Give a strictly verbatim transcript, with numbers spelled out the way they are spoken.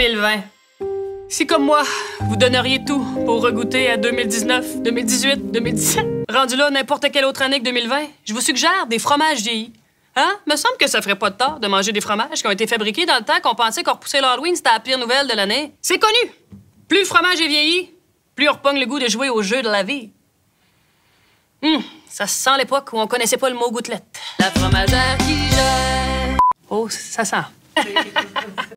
mille vingt. Si, comme moi, vous donneriez tout pour regoûter à deux mille dix-neuf, deux mille dix-huit, deux mille dix-sept, rendu là n'importe quelle autre année que deux mille vingt, je vous suggère des fromages vieillis. Hein? Me semble que ça ferait pas de tort de manger des fromages qui ont été fabriqués dans le temps qu'on pensait qu'on repoussait l'Halloween, c'était la pire nouvelle de l'année. C'est connu! Plus le fromage est vieilli, plus on repogne le goût de jouer au jeu de la vie. Hum, ça sent l'époque où on connaissait pas le mot gouttelette. La fromagère qui gère. Oh, ça sent.